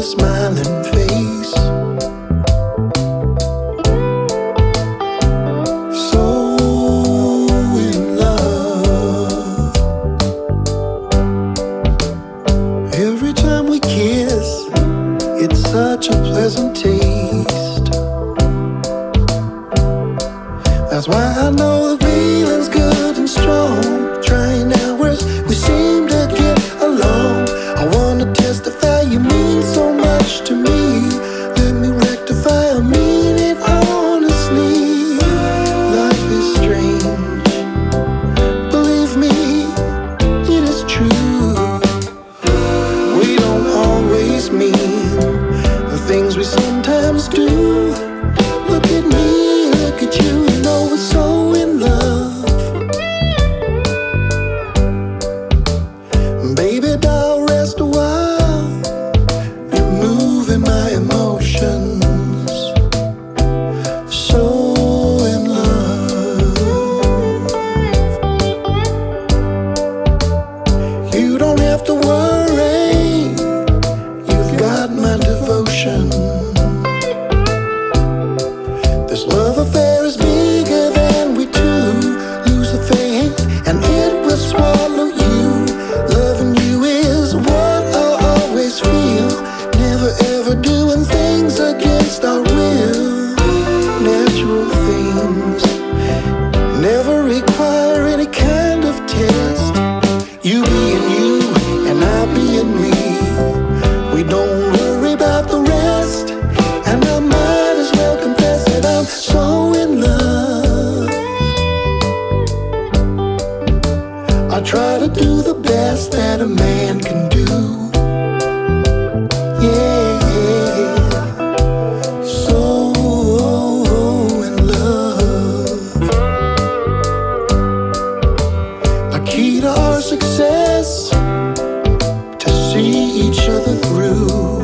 a smiling face. So in love. Every time we kiss, it's such a pleasant taste. That's why I know the feeling's good and strong. Trying hours, we seem to get along. I wanna testify you mean so much to me. Let me rectify, I mean it honestly. Life is strange, believe me, it is true. We don't always mean the things we sometimes do. Look at me, look at you, you know we're so in love. Baby doll, rest a while, you're moving my emotions. So in love. You don't have to worry, you've got my devotion. This love affair is bigger than we two. Lose the faith and it will swallow you. Loving you is what I'll always feel. Never ever doing things against our will. Natural things never require any kind of test. You being you and I being me. We don't worry about the rest. And I might as well confess that I'm so in love. I try to do the best that a man can do. Yeah, so in love. The key to our success, to see each other through.